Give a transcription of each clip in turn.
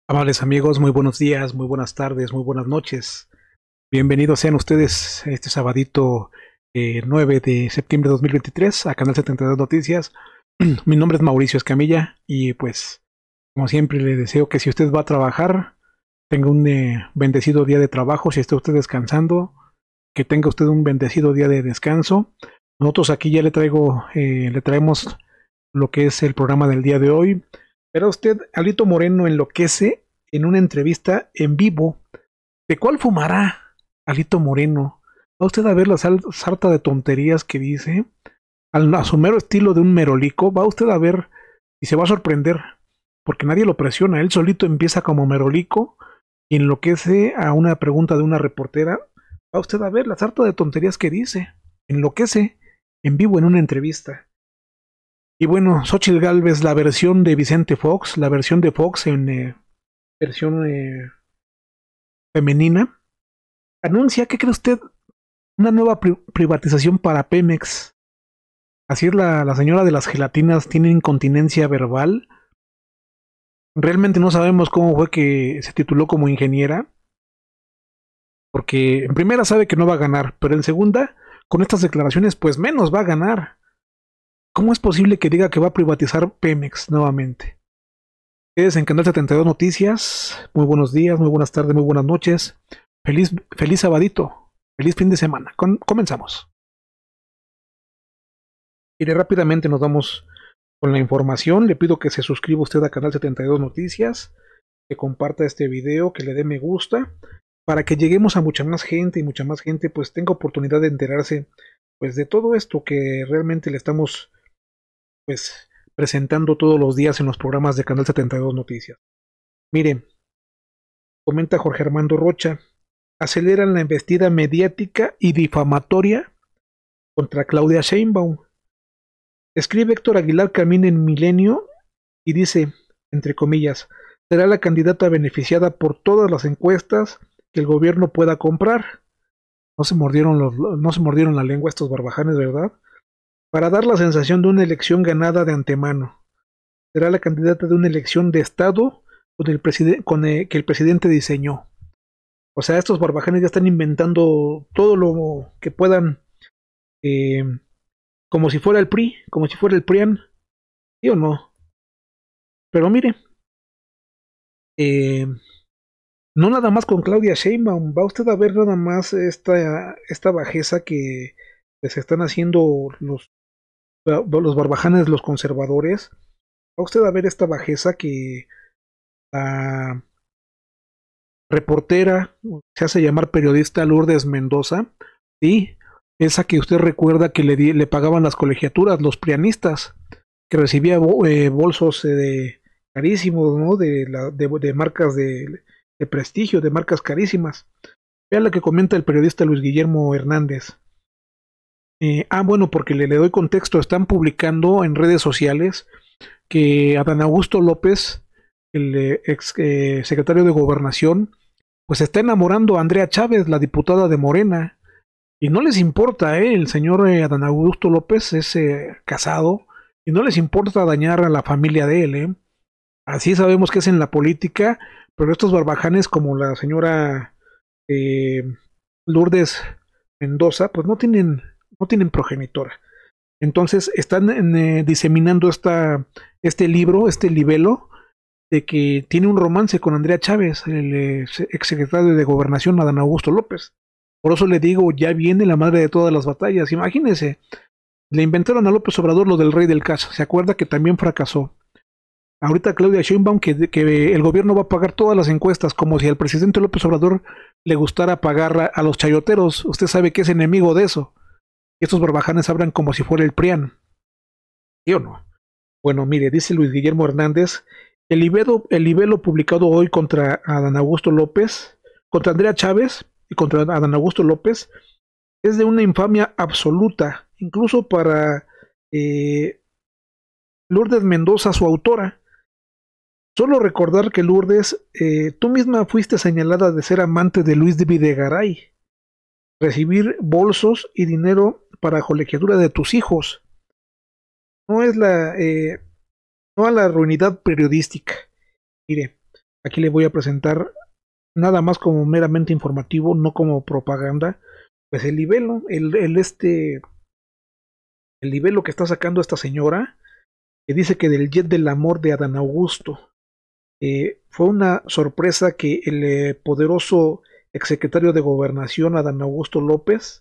Amables amigos, muy buenos días, muy buenas tardes, muy buenas noches. Bienvenidos sean ustedes este sabadito 9 de septiembre de 2023 a Canal 72 Noticias. Mi nombre es Mauricio Escamilla y pues como siempre le deseo que si usted va a trabajar tenga un bendecido día de trabajo. Si está usted descansando, que tenga usted un bendecido día de descanso. Nosotros aquí ya le traemos lo que es el programa del día de hoy. Pero usted, Alito Moreno, enloquece en una entrevista en vivo. ¿De cuál fumará Alito Moreno? Va usted a ver la sarta de tonterías que dice. A su mero estilo de un merolico, va usted a ver y se va a sorprender. Porque nadie lo presiona. Él solito empieza como merolico y enloquece a una pregunta de una reportera. Va usted a ver la sarta de tonterías que dice. Enloquece en vivo en una entrevista. Y bueno, Xóchitl Gálvez, la versión de Vicente Fox, la versión de Fox en versión femenina, anuncia, ¿qué cree usted? Una nueva privatización para Pemex. Así es, la señora de las gelatinas tiene incontinencia verbal. Realmente no sabemos cómo fue que se tituló como ingeniera, porque en primera sabe que no va a ganar, pero en segunda, con estas declaraciones, pues menos va a ganar. ¿Cómo es posible que diga que va a privatizar Pemex nuevamente? Es en Canal 72 Noticias. Muy buenos días, muy buenas tardes, muy buenas noches. Feliz sabadito. Feliz fin de semana. Comenzamos. Y rápidamente nos vamos con la información. Le pido que se suscriba usted a Canal 72 Noticias, que comparta este video, que le dé me gusta, para que lleguemos a mucha más gente y mucha más gente pues tenga oportunidad de enterarse pues de todo esto que realmente le estamos pues presentando todos los días en los programas de Canal 72 Noticias. Mire, comenta Jorge Armando Rocha, aceleran la embestida mediática y difamatoria contra Claudia Sheinbaum. Escribe Héctor Aguilar Camín en Milenio y dice, entre comillas, será la candidata beneficiada por todas las encuestas que el gobierno pueda comprar. No se mordieron la lengua estos barbajanes, ¿verdad? Para dar la sensación de una elección ganada de antemano. Será la candidata de una elección de Estado que el presidente diseñó. O sea, estos barbajanes ya están inventando todo lo que puedan, eh, como si fuera el PRI, como si fuera el PRIAN, ¿sí o no? Pero mire, eh, no nada más con Claudia Sheinbaum, va usted a ver nada más esta bajeza que pues, están haciendo los barbajanes, los conservadores. Va usted a ver esta bajeza que la reportera, se hace llamar periodista Lourdes Mendoza, sí, esa que usted recuerda que le pagaban las colegiaturas, los prianistas, que recibía bolsos carísimos, ¿no? De marcas de prestigio, de marcas carísimas. Vea lo que comenta el periodista Luis Guillermo Hernández. Bueno, porque le doy contexto, están publicando en redes sociales que Adán Augusto López, el ex secretario de Gobernación, pues está enamorando a Andrea Chávez, la diputada de Morena, y no les importa, el señor Adán Augusto López es casado, y no les importa dañar a la familia de él. Así sabemos que es en la política, pero estos barbajanes como la señora eh, Lourdes Mendoza, pues no tienen progenitora. Entonces están diseminando este libro, este libelo, de que tiene un romance con Andrea Chávez, el exsecretario de Gobernación, Adán Augusto López. Por eso le digo, ya viene la madre de todas las batallas. Imagínense, le inventaron a López Obrador lo del rey del caso. ¿Se acuerda que también fracasó? Ahorita Claudia Sheinbaum que el gobierno va a pagar todas las encuestas, como si al presidente López Obrador le gustara pagar a los chayoteros. Usted sabe que es enemigo de eso. Y estos barbajanes hablan como si fuera el PRIAN. ¿Sí o no? Bueno, mire, dice Luis Guillermo Hernández, el libelo publicado hoy contra Adán Augusto López, contra Andrea Chávez y contra Adán Augusto López, es de una infamia absoluta, incluso para Lourdes Mendoza, su autora. Solo recordar que Lourdes, tú misma fuiste señalada de ser amante de Luis de Videgaray, recibir bolsos y dinero para colegiatura de tus hijos. No es no a la ruinidad periodística. Mire, Aquí le voy a presentar nada más como meramente informativo, no como propaganda, pues el libelo, el libelo que está sacando esta señora, que dice que del jet del amor de Adán Augusto. Fue una sorpresa que el poderoso exsecretario de Gobernación, Adán Augusto López,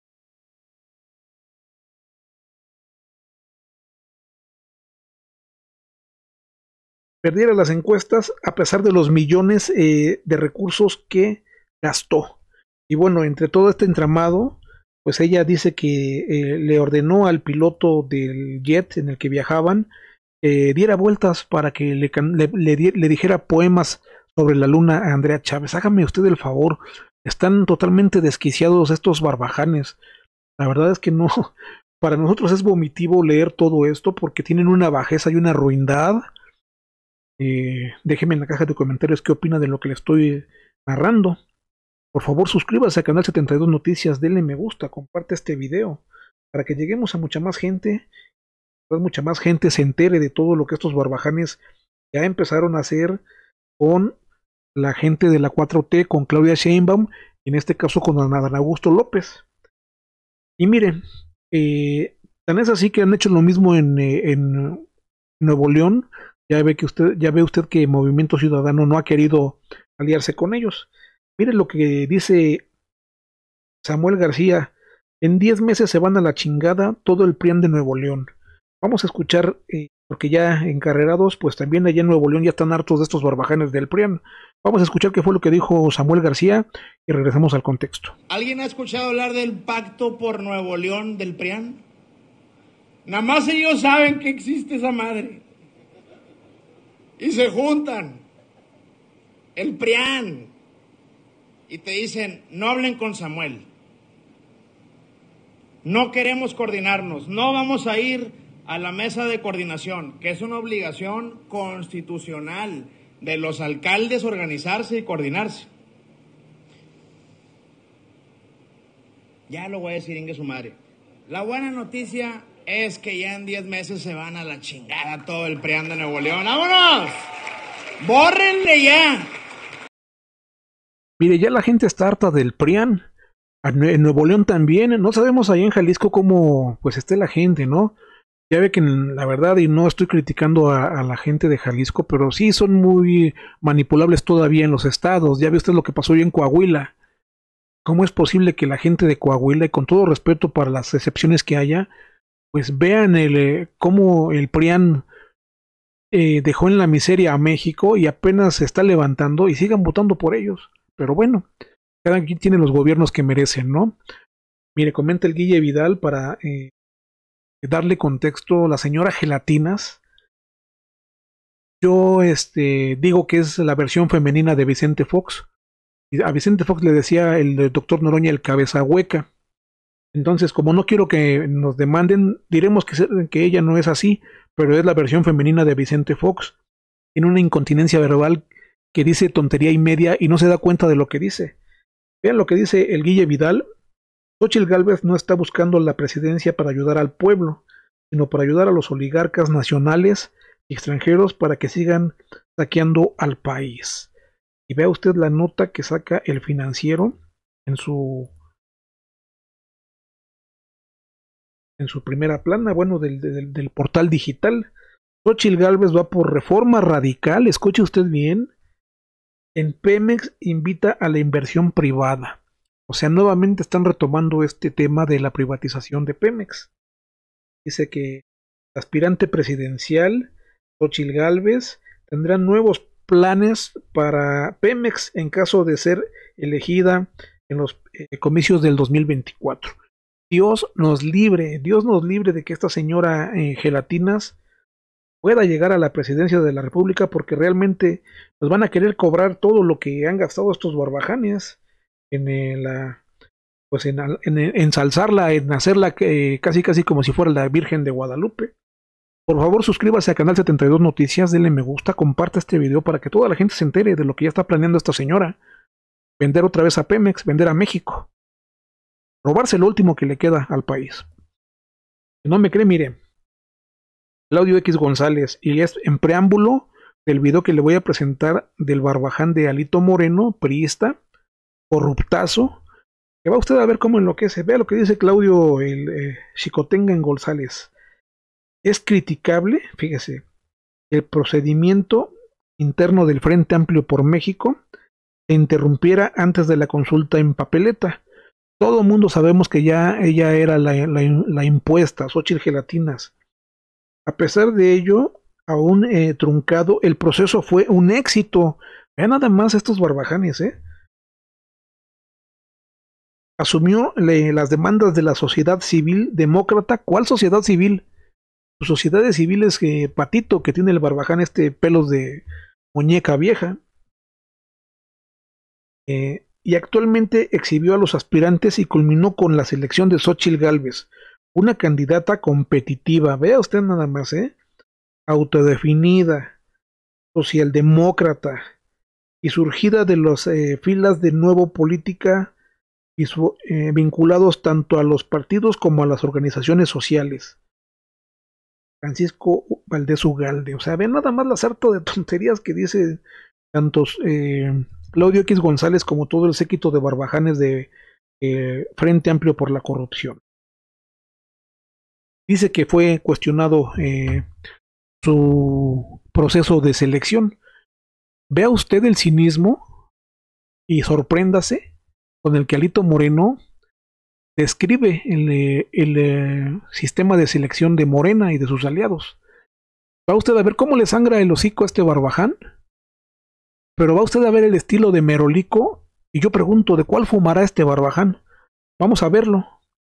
perdiera las encuestas a pesar de los millones de recursos que gastó. Y bueno, entre todo este entramado, pues ella dice que le ordenó al piloto del jet en el que viajaban diera vueltas para que le dijera poemas sobre la luna a Andrea Chávez. Hágame usted el favor, están totalmente desquiciados estos barbajanes. La verdad es que no, para nosotros es vomitivo leer todo esto porque tienen una bajeza y una ruindad. Déjeme en la caja de comentarios qué opina de lo que le estoy narrando. Por favor, suscríbase al canal 72 Noticias, denle me gusta, comparte este video para que lleguemos a mucha más gente se entere de todo lo que estos barbajanes ya empezaron a hacer con la gente de la 4T, con Claudia Sheinbaum, y en este caso con Adán Augusto López. Y miren, tan es así que han hecho lo mismo en Nuevo León. Ya ve usted que Movimiento Ciudadano no ha querido aliarse con ellos. Miren lo que dice Samuel García: en 10 meses se van a la chingada todo el PRIAN de Nuevo León. Vamos a escuchar, porque ya encarrerados, pues también allá en Nuevo León ya están hartos de estos barbajanes del PRIAN. Vamos a escuchar qué fue lo que dijo Samuel García y regresamos al contexto. ¿Alguien ha escuchado hablar del Pacto por Nuevo León del PRIAN? Nada más ellos saben que existe esa madre. Y se juntan, el PRIAN, y te dicen, no hablen con Samuel. No queremos coordinarnos, no vamos a ir a la mesa de coordinación, que es una obligación constitucional de los alcaldes organizarse y coordinarse. Ya lo voy a decir, ingue su madre. La buena noticia es que ya en 10 meses se van a la chingada todo el PRIAN de Nuevo León. ¡Vámonos! ¡Bórrenle ya! Mire, ya la gente está harta del PRIAN. En Nuevo León también. No sabemos allá en Jalisco cómo pues esté la gente, ¿no? Ya ve que la verdad, y no estoy criticando a la gente de Jalisco, pero sí son muy manipulables todavía en los estados. Ya ve usted lo que pasó hoy en Coahuila. ¿Cómo es posible que la gente de Coahuila, y con todo respeto para las excepciones que haya, pues vean cómo el PRIAN dejó en la miseria a México y apenas se está levantando y sigan votando por ellos? Pero bueno, cada quien tiene los gobiernos que merecen, ¿no? Mire, comenta el Guille Vidal para darle contexto. La señora Gelatinas, yo digo que es la versión femenina de Vicente Fox. A Vicente Fox le decía el doctor Noroña el cabeza hueca. Entonces, como no quiero que nos demanden, diremos que ella no es así, pero es la versión femenina de Vicente Fox. Tiene una incontinencia verbal que dice tontería y media y no se da cuenta de lo que dice. Vean lo que dice el Guille Vidal. Xóchitl Gálvez no está buscando la presidencia para ayudar al pueblo, sino para ayudar a los oligarcas nacionales y extranjeros para que sigan saqueando al país. Y vea usted la nota que saca el Financiero en su primera plana, bueno, del portal digital. Xóchitl Gálvez va por reforma radical, escuche usted bien. En Pemex invita a la inversión privada. O sea, nuevamente están retomando este tema de la privatización de Pemex. Dice que el aspirante presidencial, Xóchitl Gálvez, tendrá nuevos planes para Pemex en caso de ser elegida en los comicios del 2024. Dios nos libre de que esta señora Gelatinas pueda llegar a la presidencia de la República, porque realmente nos van a querer cobrar todo lo que han gastado estos barbajanes en ensalzarla, en hacerla casi como si fuera la Virgen de Guadalupe. Por favor, suscríbase a Canal 72 Noticias, denle me gusta, comparte este video para que toda la gente se entere de lo que ya está planeando esta señora. Vender otra vez a Pemex, vender a México, robarse lo último que le queda al país. Si no me cree, mire, Claudio X González, y es en preámbulo del video que le voy a presentar del Barbaján de Alito Moreno, priista, corruptazo, que va usted a ver cómo enloquece. Vea lo que dice Claudio el Xicotenga en González. Es criticable, fíjese, el procedimiento interno del Frente Amplio por México se interrumpiera antes de la consulta en papeleta. Todo el mundo sabemos que ya ella era la impuesta, Xóchitl Gelatinas. A pesar de ello, aún truncado, el proceso fue un éxito. Vean nada más estos barbajanes, Asumió las demandas de la sociedad civil demócrata. ¿Cuál sociedad civil? Sus sociedades civiles patito que tiene el Barbaján, pelos de muñeca vieja. Y actualmente exhibió a los aspirantes y culminó con la selección de Xóchitl Gálvez, una candidata competitiva. Vea usted nada más, autodefinida, socialdemócrata y surgida de las filas de Nuevo Política, vinculados tanto a los partidos como a las organizaciones sociales. Francisco Valdés Ugalde. O sea, ven nada más la sarta de tonterías que dice tantos Claudio X González como todo el séquito de barbajanes de Frente Amplio por la Corrupción. Dice que fue cuestionado su proceso de selección. Vea usted el cinismo y sorpréndase con el que Alito Moreno describe el sistema de selección de Morena y de sus aliados. Va usted a ver cómo le sangra el hocico a este Barbaján, pero va usted a ver el estilo de Merolico, y yo pregunto, ¿de cuál fumará este Barbaján? Vamos a verlo,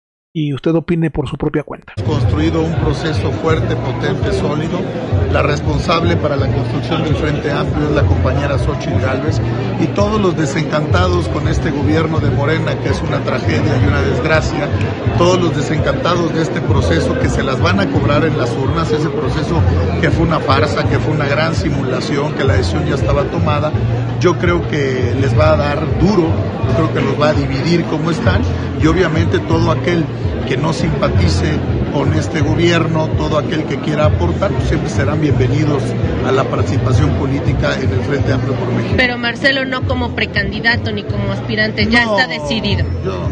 y usted opine por su propia cuenta. Construido un proceso fuerte, potente, sólido. La responsable para la construcción del Frente Amplio es la compañera Xóchitl Gálvez, y todos los desencantados con este gobierno de Morena, que es una tragedia y una desgracia, todos los desencantados de este proceso que se las van a cobrar en las urnas, ese proceso que fue una farsa, que fue una gran simulación, que la decisión ya estaba tomada, yo creo que les va a dar duro, yo creo que los va a dividir como están, y obviamente todo aquel que no simpatice con este gobierno, todo aquel que quiera aportar, pues siempre serán bienvenidos a la participación política en el Frente Amplio por México. Pero Marcelo no como precandidato ni como aspirante, ya está decidido.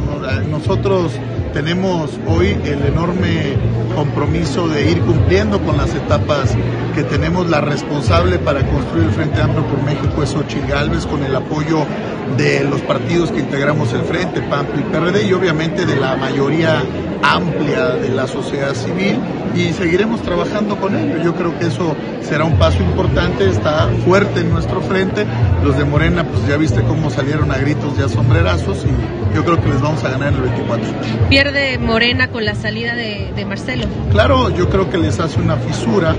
Nosotros tenemos hoy el enorme compromiso de ir cumpliendo con las etapas que tenemos. La responsable para construir el Frente Amplio por México es Xóchitl Gálvez, con el apoyo de los partidos que integramos el Frente, PAN, PRI, PRD, y obviamente de la mayoría amplia de la sociedad civil, y seguiremos trabajando con ello. Yo creo que eso será un paso importante, está fuerte en nuestro frente. Los de Morena, pues ya viste cómo salieron a gritos y a sombrerazos, y yo creo que les vamos a ganar en el 24. ¿Pierde Morena con la salida de Marcelo? Claro, yo creo que les hace una fisura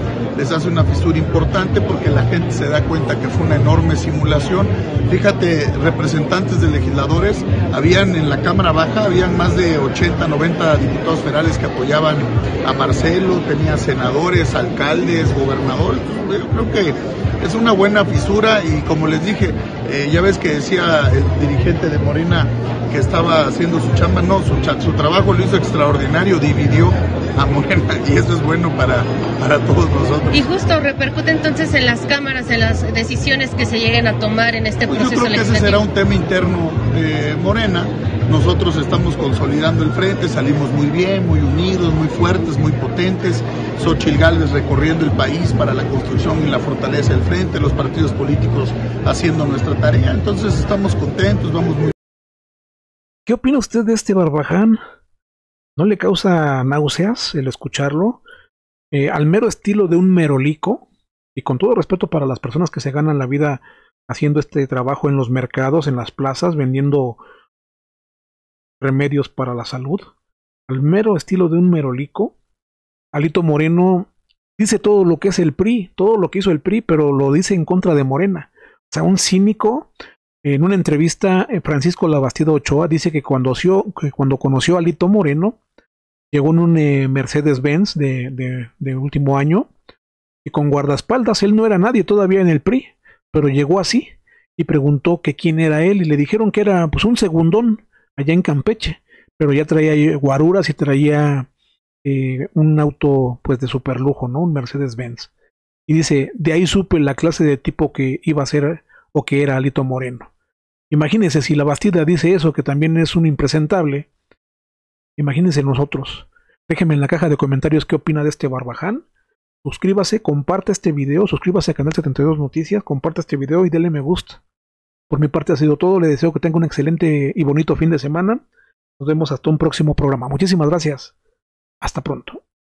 importante, porque la gente se da cuenta que fue una enorme simulación. Fíjate, representantes de legisladores, habían en la Cámara Baja, habían más de 80, 90 diputados federales que apoyaban a Marcelo, tenía senadores, alcaldes, gobernadores. Yo creo que es una buena fisura, y como les dije, ya ves que decía el dirigente de Morena que estaba haciendo su chamba, no, su trabajo lo hizo extraordinario, dividió a Morena, y eso es bueno para todos nosotros. Y justo repercute entonces en las cámaras, en las decisiones que se lleguen a tomar en este proceso legislativo. Yo creo que ese será un tema interno de Morena. Nosotros estamos consolidando el frente, salimos muy bien, muy unidos, muy fuertes, muy potentes. Xóchitl Gálvez recorriendo el país para la construcción y la fortaleza del frente, los partidos políticos haciendo nuestra tarea. Entonces estamos contentos, vamos muy bien. ¿Qué opina usted de este Barbaján? ¿No le causa náuseas el escucharlo? Al mero estilo de un Merolico, y con todo respeto para las personas que se ganan la vida haciendo este trabajo en los mercados, en las plazas, vendiendo remedios para la salud. Al mero estilo de un Merolico, Alito Moreno dice todo lo que es el PRI, todo lo que hizo el PRI, pero lo dice en contra de Morena. O sea, un cínico. En una entrevista, Francisco Labastida Ochoa dice que cuando conoció a Alito Moreno, llegó en un Mercedes-Benz de último año, y con guardaespaldas. Él no era nadie todavía en el PRI, pero llegó así y preguntó que quién era él, y le dijeron que era pues un segundón allá en Campeche, pero ya traía guaruras y traía un auto pues de super lujo, ¿no? Un Mercedes-Benz. Y dice, de ahí supe la clase de tipo que iba a ser o que era Alito Moreno. Imagínense si la Bastida dice eso, que también es un impresentable. Imagínense nosotros. Déjenme en la caja de comentarios qué opina de este barbaján. Suscríbase, comparte este video, suscríbase a Canal 72 Noticias, comparte este video y denle me gusta. Por mi parte ha sido todo, le deseo que tenga un excelente y bonito fin de semana. Nos vemos hasta un próximo programa. Muchísimas gracias. Hasta pronto.